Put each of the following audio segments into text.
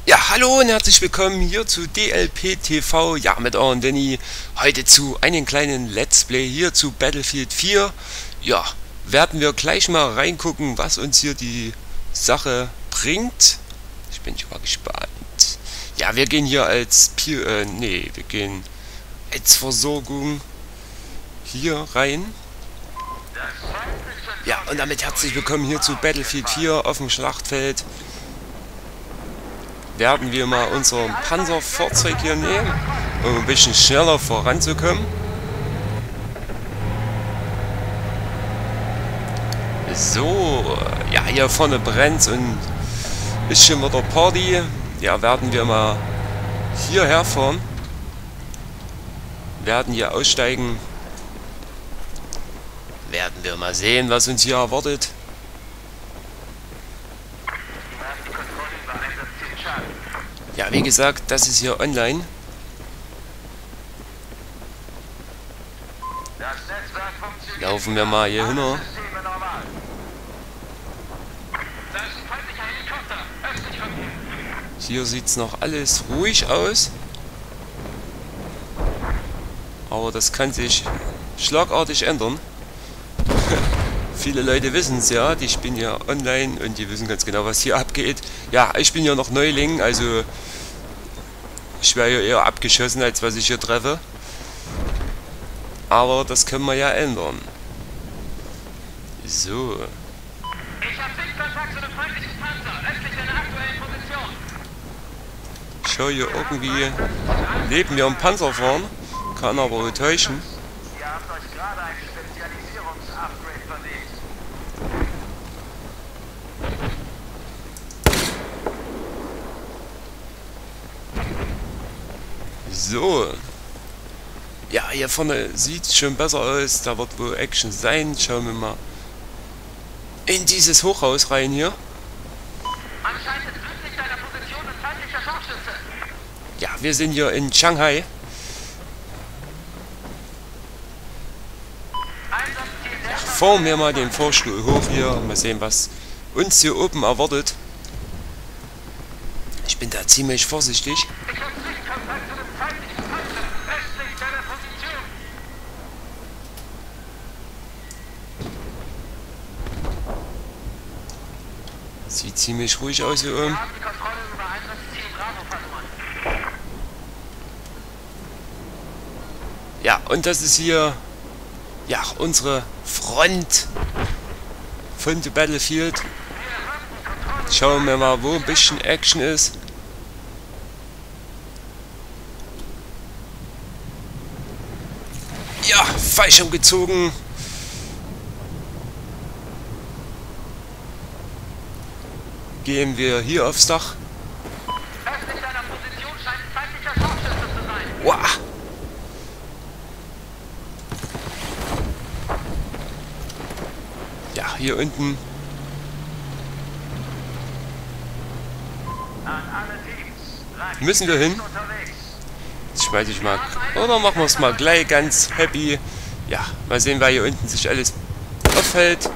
Ja, hallo und herzlich willkommen hier zu DLP TV, ja, mit eurem Danny. Heute zu einem kleinen Let's Play hier zu Battlefield 4. Ja, werden wir gleich mal reingucken, was uns hier die Sache bringt. Ich bin schon mal gespannt. Ja, wir gehen hier als wir gehen als Versorgung hier rein. Ja, und damit herzlich willkommen hier zu Battlefield 4 auf dem Schlachtfeld. Werden wir mal unser Panzerfahrzeug hier nehmen, um ein bisschen schneller voranzukommen. So, ja, hier vorne brennt und ist schon wieder Party. Ja, werden wir mal hierher fahren. Werden hier aussteigen. Werden wir mal sehen, was uns hier erwartet. Ja, wie gesagt, das ist hier online. Laufen wir mal hier hin. Hier sieht es noch alles ruhig aus. Aber das kann sich schlagartig ändern. Viele Leute wissen es ja, die spielen ja online und die wissen ganz genau, was hier abgeht. Ja, ich bin ja noch Neuling, also ich wäre ja eher abgeschossen, als was ich hier treffe. Aber das können wir ja ändern. So. Ich habe Sichtkontakt zu einem feindlichen Panzer, östlich deiner aktuellen Position. Ich schau hier irgendwie neben mir einen Panzer fahren, kann aber wohl täuschen. Ihr habt euch gerade ein Spezialisierungs-Upgrade verlegt. So. Ja, hier vorne sieht es schon besser aus. Da wird wohl Action sein. Schauen wir mal in dieses Hochhaus rein hier. Anscheinend ist östlich deiner Position ein feindlicher Scharfschütze. Ja, wir sind hier in Shanghai. Fahren wir mal den Fahrstuhl hoch hier. Mal sehen, was uns hier oben erwartet. Ich bin da ziemlich vorsichtig. Ich habe Sichtkontakt zu einem feindlichen Panzer, östlich deiner Position. Sieht ziemlich ruhig aus hier oben. Wir haben die Kontrolle über Einsatzziel Bravo verloren. Ja, und das ist hier ja unsere Front von The Battlefield. Schauen wir mal, wo ein bisschen Action ist. Ja, Fallschirm gezogen. Gehen wir hier aufs Dach. Östlich deiner Position scheint ein feindlicher Scharfschütze zu sein. Wow. Ja, hier unten. An alle Teams. Müssen wir hin? Unterwegs. Jetzt schmeiße ich mal. Oder machen wir es mal gleich ganz happy. Ja, mal sehen, wer hier unten sich alles aufhält.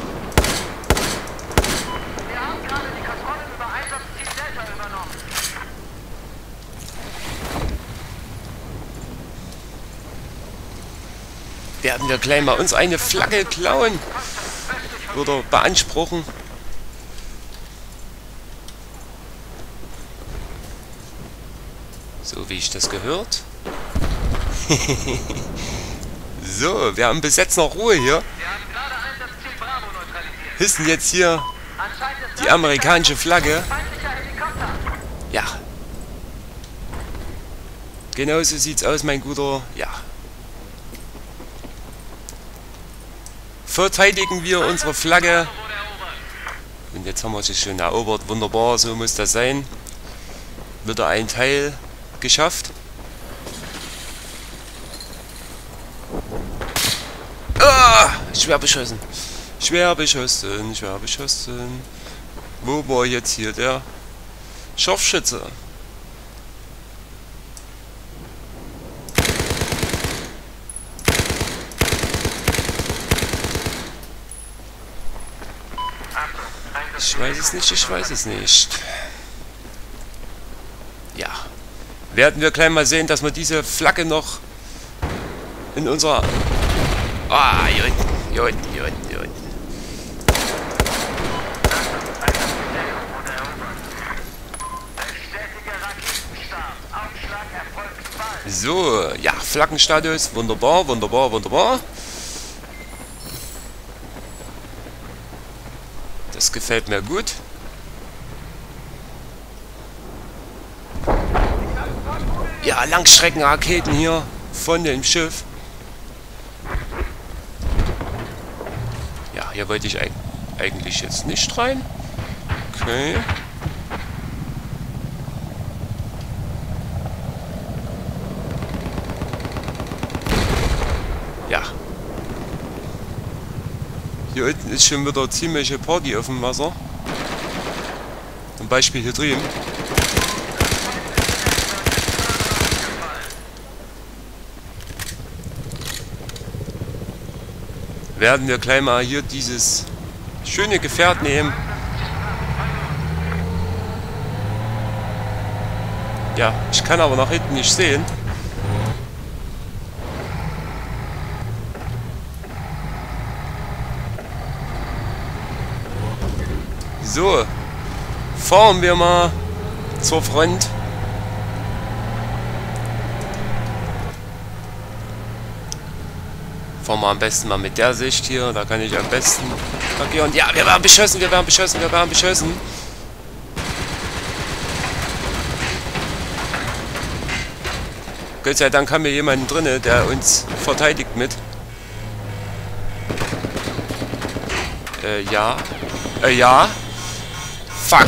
Wir haben gerade die Kontrolle über Einsatzziel Delta übernommen. Werden wir gleich mal uns eine Flagge klauen. Oder beanspruchen. So wie ich das gehört. So, wir haben bis jetzt noch Ruhe hier. Wir haben gerade Einsatzziel Bravo neutralisiert. Hissen jetzt hier Anscheinend ist die amerikanische Flagge. feindlicher Helikopter. Ja. Genau so sieht's aus, mein Guter. Ja. Verteidigen wir unsere Flagge. Wurde erobert. Und jetzt haben wir sie schon erobert. Wunderbar, so muss das sein. Wieder ein Teil geschafft. Ah, schwer beschossen. Schwer beschossen, schwer beschossen. Wo war jetzt hier der Scharfschütze? Ich weiß es nicht, ich weiß es nicht. Werden wir gleich mal sehen, dass wir diese Flagge noch in unserer... Ah, hier unten, hier unten, hier unten, hier unten. So, ja, Flaggenstatus, wunderbar, wunderbar, wunderbar. Das gefällt mir gut. Ja, Langstreckenraketen hier von dem Schiff. Ja, hier wollte ich eigentlich jetzt nicht rein. Okay. Ja. Hier unten ist schon wieder ziemliche Party auf dem Wasser. Zum Beispiel hier drüben. Werden wir gleich mal hier dieses schöne Gefährt nehmen. Ja, ich kann aber nach hinten nicht sehen. So, fahren wir mal zur Front. Fahren wir am besten mal mit der Sicht hier, da kann ich am besten agieren. Ja, wir werden beschossen, wir werden beschossen, wir werden beschossen. Gott sei Dank haben wir jemanden drin, der uns verteidigt mit. Ja. Ja. Fuck.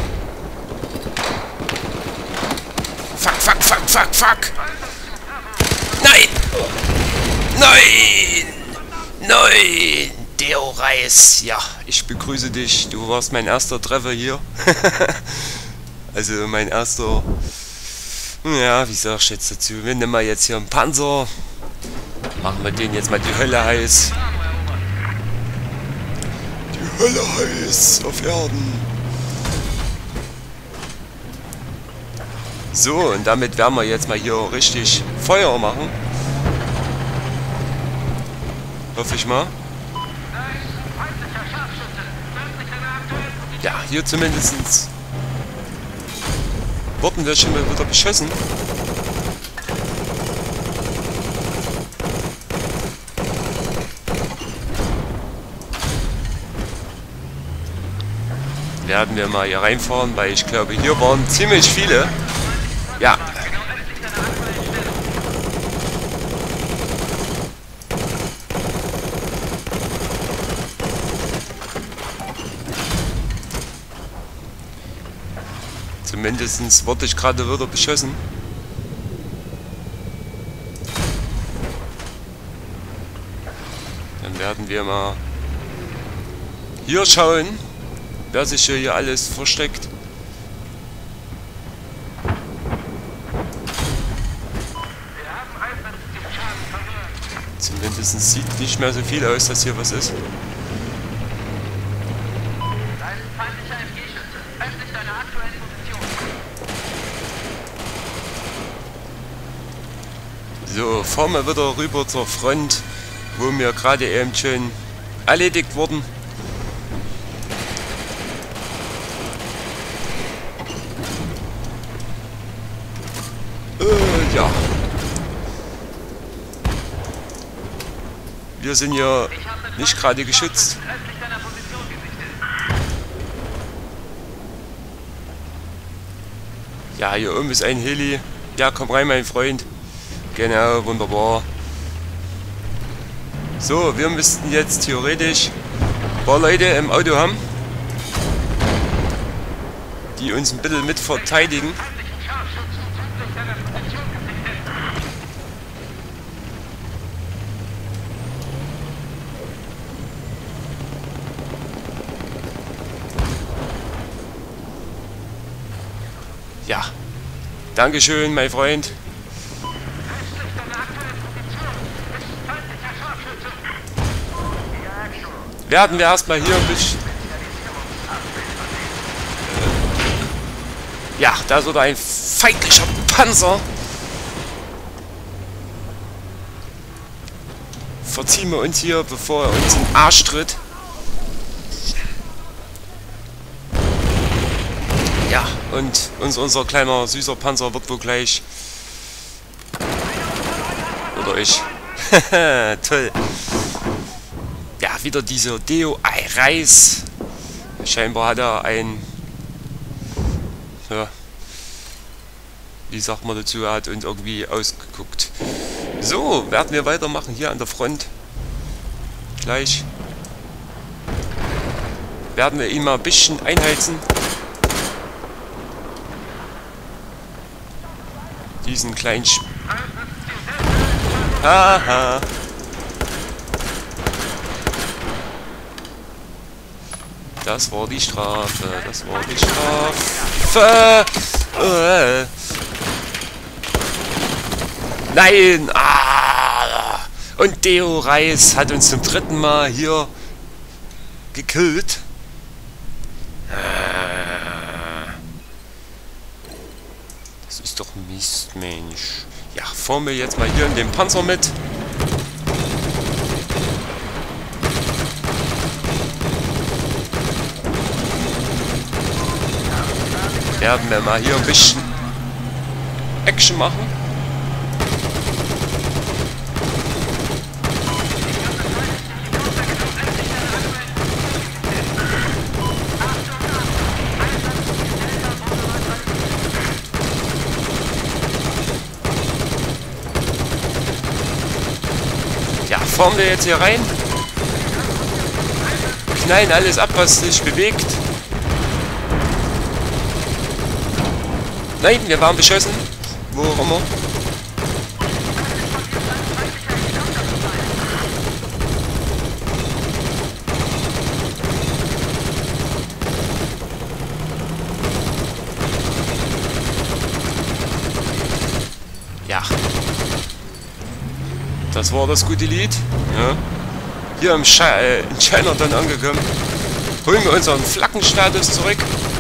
Fuck, fuck, fuck, fuck, fuck. Nein! Nein! Nein! Deo Reis. Ja, ich begrüße dich. Du warst mein erster Treffer hier. Also mein erster... Ja, wie sag ich jetzt dazu? Wir nehmen mal jetzt hier einen Panzer. Machen wir den jetzt mal die Hölle heiß. Die Hölle heiß auf Erden. So, und damit werden wir jetzt mal hier richtig Feuer machen. Hoffe ich mal. Ja, hier zumindest wurden wir schon mal wieder beschossen. Werden wir mal hier reinfahren, weil ich glaube, hier waren ziemlich viele. Ja. Zumindest wurde ich gerade wieder beschossen. Dann werden wir mal hier schauen, wer sich hier alles versteckt. Zumindest sieht nicht mehr so viel aus, dass hier was ist. So, fahren wir wieder rüber zur Front, wo wir gerade eben schon erledigt wurden. Ja. Wir sind ja nicht gerade geschützt. Ja, hier oben ist ein Heli. Ja, komm rein, mein Freund. Genau, wunderbar. So, wir müssten jetzt theoretisch ein paar Leute im Auto haben, die uns ein bisschen mit verteidigen. Ja, Dankeschön, mein Freund. Werden wir erstmal hier ein bisschen... Ja, da ist wieder ein feindlicher Panzer. Verziehen wir uns hier, bevor er uns in den Arsch tritt. Ja, und unser kleiner süßer Panzer wird wohl gleich... Oder ich. Toll. Ja, wieder dieser Deo-Reis. Scheinbar hat er ein... Ja... Wie sagt man dazu? Er hat uns irgendwie ausgeguckt. So, werden wir weitermachen hier an der Front. Gleich. Werden wir ihn mal ein bisschen einheizen. Diesen kleinen Haha. Das war die Strafe. Das war die Strafe. Nein! Ah! Und Deo Reis hat uns zum 3. Mal hier gekillt. Das ist doch Mist, Mensch. Ja, fahren wir jetzt mal hier in den Panzer mit. Werden wir mal hier ein bisschen Action machen. Ja, fahren wir jetzt hier rein. Knallen alles ab, was sich bewegt. Nein, wir waren beschossen. Wo auch immer. Ja. Das war das gute Lied. Ja. Hier in China dann angekommen. Holen wir unseren Flaggenstatus zurück.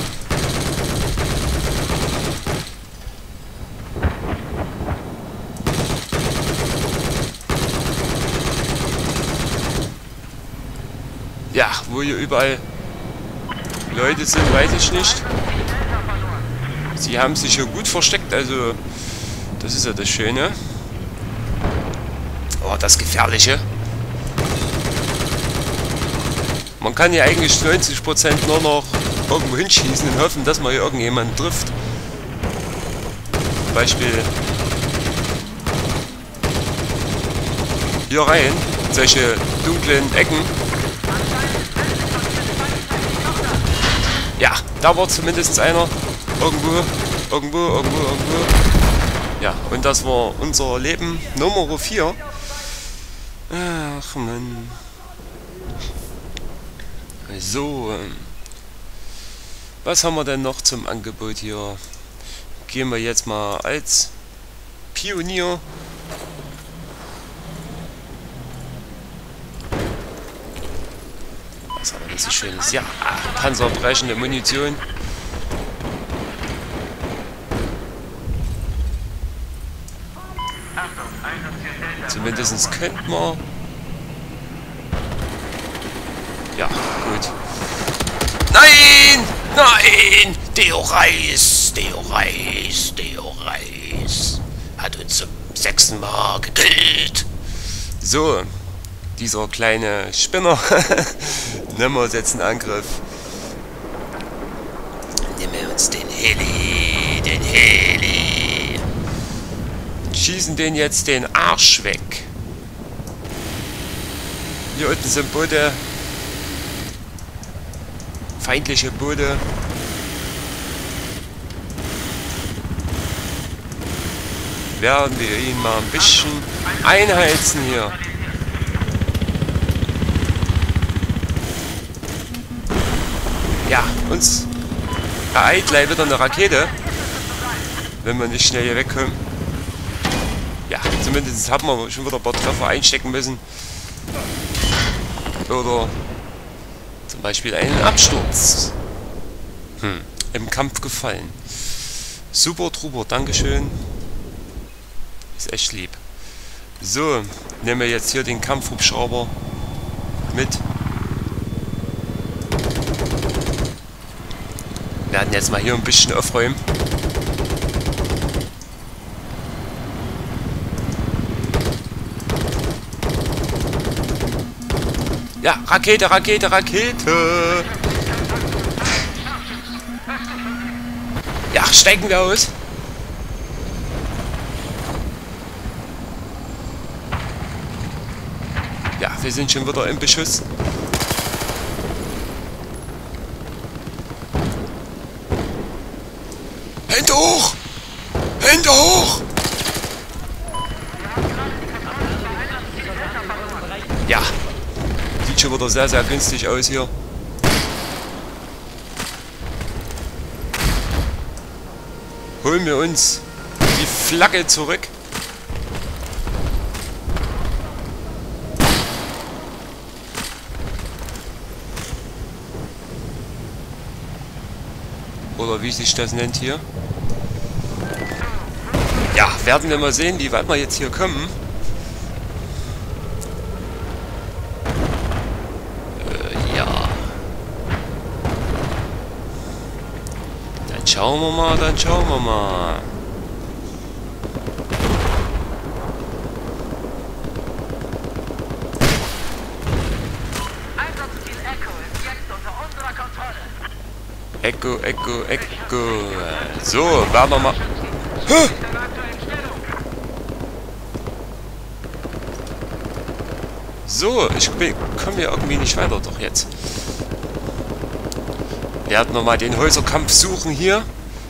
Ja, wo hier überall Leute sind, weiß ich nicht. Sie haben sich hier gut versteckt, also das ist ja das Schöne. Oh, das Gefährliche. Man kann ja eigentlich 90% nur noch irgendwo hinschießen und hoffen, dass man hier irgendjemanden trifft. Zum Beispiel hier rein, solche dunklen Ecken. Ja, da war zumindest einer. Irgendwo. Ja, und das war unser Leben Nummer 4. Ach Mann. So, was haben wir denn noch zum Angebot hier? Gehen wir jetzt mal als Pionier. Was haben wir das so Schönes? Ja, panzerbrechende Munition. Zumindest könnten wir... Ja, gut. Nein! Nein! Deo Reis! Hat uns zum 6. Mal gekillt. So, dieser kleine Spinner. Nehmen wir uns jetzt einen Angriff. Nehmen wir uns den Heli. Schießen den jetzt den Arsch weg. Hier unten sind Boote. Feindliche Boote. Werden wir ihn mal ein bisschen einheizen hier. Ja, uns ereilt gleich wieder eine Rakete. Wenn wir nicht schnell hier wegkommen. Ja, zumindest haben wir schon wieder ein paar Treffer einstecken müssen. Oder zum Beispiel einen Absturz. Im Kampf gefallen. Super Trooper, Dankeschön. Ist echt lieb. So, nehmen wir jetzt hier den Kampfhubschrauber mit. Wir werden jetzt mal hier ein bisschen aufräumen. Ja, Rakete, Rakete, Rakete. Ja, steigen wir aus. Ja, wir sind schon wieder im Beschuss. Hände hoch! Hände hoch! Ja. Sieht schon wieder sehr, sehr günstig aus hier. Holen wir uns die Flagge zurück. Oder wie sich das nennt hier. Ja, werden wir mal sehen, wie weit wir jetzt hier kommen. Ja. Dann schauen wir mal, dann schauen wir mal. Einsatzziel Echo ist jetzt unter unserer Kontrolle. Echo, Echo, Echo. So, werden wir mal... Hä? So, ich komme hier irgendwie nicht weiter, doch jetzt. Werden wir mal den Häuserkampf suchen hier.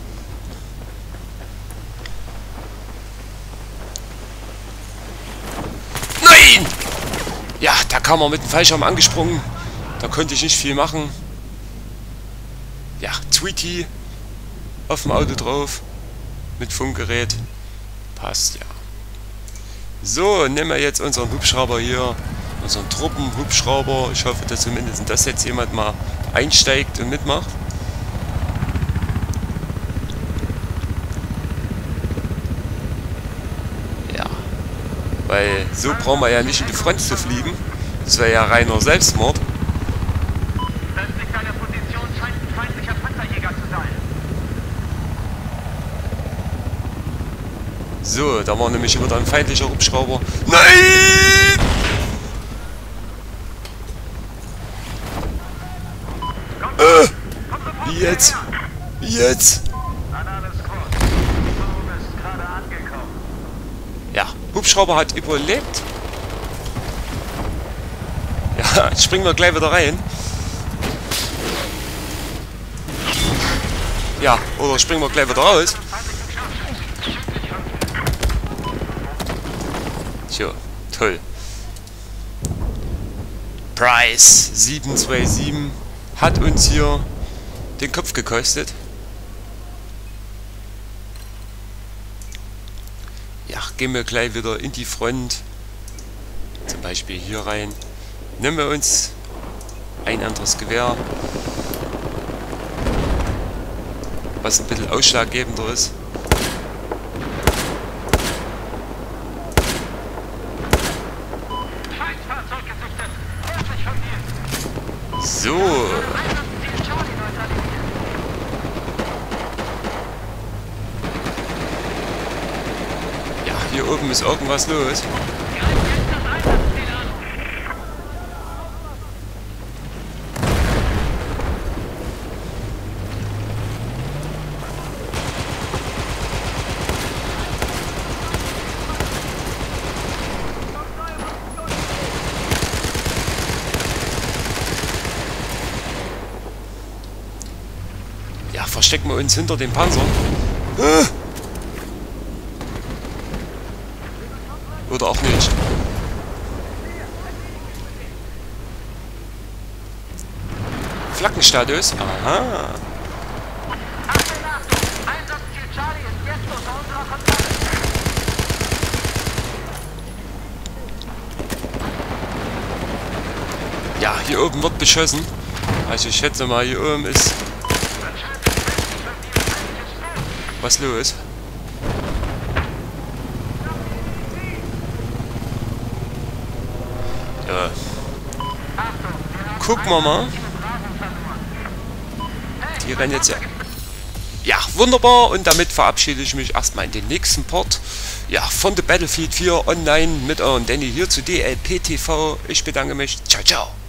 Nein! Ja, da kam er mit dem Fallschirm angesprungen. Da konnte ich nicht viel machen. Ja, Tweety auf dem Auto drauf. Mit Funkgerät. Passt, ja. So, nehmen wir jetzt unseren Hubschrauber hier. Unseren Truppenhubschrauber. Ich hoffe, dass zumindest das jetzt jemand mal einsteigt und mitmacht. Ja. Weil so brauchen wir ja nicht in die Front zu fliegen. Das wäre ja reiner Selbstmord. Östlich deiner Position scheint ein feindlicher Panzerjäger zu sein. So, da war nämlich wieder ein feindlicher Hubschrauber. Nein! Wie jetzt? Wie jetzt? Ja, Hubschrauber hat überlebt. Ja, jetzt springen wir gleich wieder rein. Ja, oder springen wir gleich wieder raus. So, toll. Price 727 hat uns hier den Kopf gekostet. Ja, gehen wir gleich wieder in die Front. Zum Beispiel hier rein. Nehmen wir uns ein anderes Gewehr, was ein bisschen ausschlaggebender ist. So. Ja, hier oben ist irgendwas los. Ja, verstecken wir uns hinter dem Panzer. Oder auch nicht. Flaggenstatus. Aha. Ja, hier oben wird beschossen. Also ich schätze mal, hier oben ist... Was los? Ja. Gucken wir mal. Die rennen jetzt ja. Ja, wunderbar. Und damit verabschiede ich mich erstmal in den nächsten Part. Ja, von The Battlefield 4 Online mit eurem Danny hier zu DLP TV. Ich bedanke mich. Ciao, ciao.